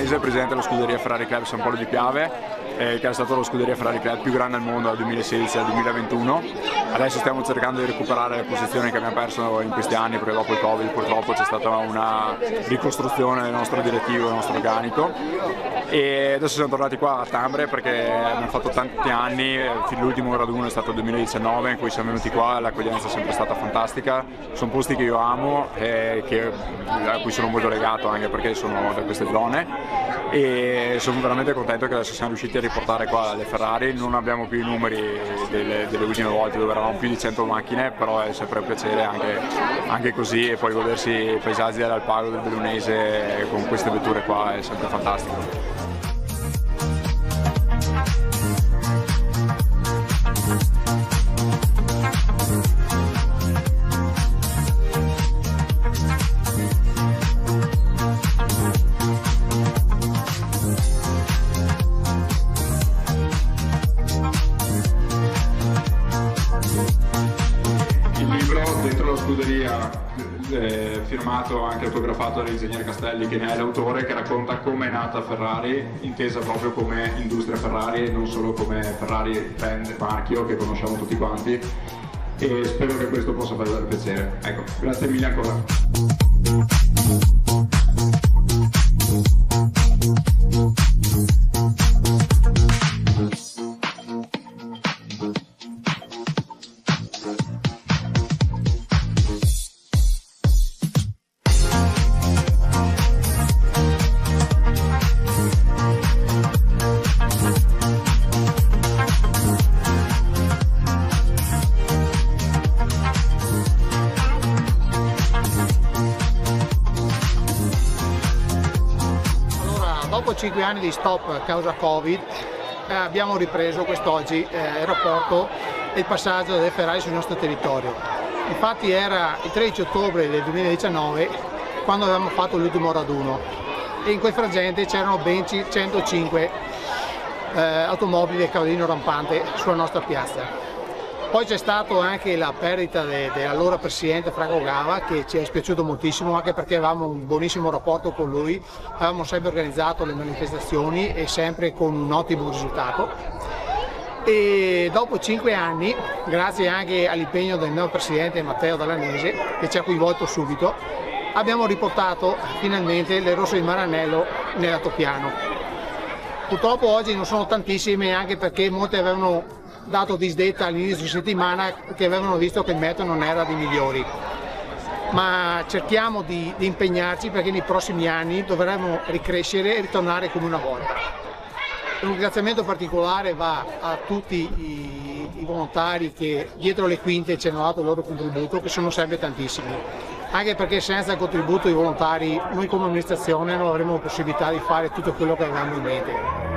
Bellunese, presidente della scuderia Ferrari Club San Polo di Piave, che è stato la scuderia Ferrari Club più grande al mondo dal 2016 al 2021. Adesso stiamo cercando di recuperare le posizioni che abbiamo perso in questi anni, perché dopo il Covid purtroppo c'è stata una ricostruzione del nostro direttivo, del nostro organico, e adesso siamo tornati qua a Tambre perché abbiamo fatto tanti anni. L'ultimo raduno è stato il 2019 in cui siamo venuti qua e l'accoglienza è sempre stata fantastica. Sono posti che io amo e a cui sono molto legato, anche perché sono da queste zone, e sono veramente contento che adesso siamo riusciti a riportare qua le Ferrari. Non abbiamo più i numeri delle ultime volte dove eravamo più di 100 macchine, però è sempre un piacere anche così, e poi godersi i paesaggi dell'Alpago, del Bellunese con queste vetture qua è sempre fantastico. Dentro la scuderia, firmato, anche autografato dall'ingegnere Castelli, che ne è l'autore, che racconta come è nata Ferrari, intesa proprio come industria Ferrari e non solo come Ferrari brand, marchio che conosciamo tutti quanti, e spero che questo possa fare piacere. Ecco, grazie mille ancora. Dopo 5 anni di stop a causa Covid abbiamo ripreso quest'oggi il rapporto e il passaggio delle Ferrari sul nostro territorio. Infatti era il 13 ottobre del 2019 quando avevamo fatto l'ultimo raduno, e in quel frangente c'erano ben 105 automobili a cavallino rampante sulla nostra piazza. Poi c'è stato anche la perdita dell'allora presidente Franco Gava, che ci è dispiaciuto moltissimo, anche perché avevamo un buonissimo rapporto con lui, avevamo sempre organizzato le manifestazioni e sempre con un ottimo risultato. E dopo 5 anni, grazie anche all'impegno del nuovo presidente Matteo Dallanese, che ci ha coinvolto subito, abbiamo riportato finalmente le rosse di Maranello nell'altopiano. Purtroppo oggi non sono tantissime, anche perché molti avevano dato disdetta all'inizio di settimana, che avevano visto che il meteo non era dei migliori, ma cerchiamo di impegnarci perché nei prossimi anni dovremo ricrescere e ritornare come una volta. Un ringraziamento particolare va a tutti i volontari che dietro le quinte ci hanno dato il loro contributo, che sono sempre tantissimi, anche perché senza il contributo dei volontari noi come amministrazione non avremo possibilità di fare tutto quello che avevamo in mente.